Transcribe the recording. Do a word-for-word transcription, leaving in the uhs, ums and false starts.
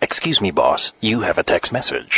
Excuse me, boss. You have a text message.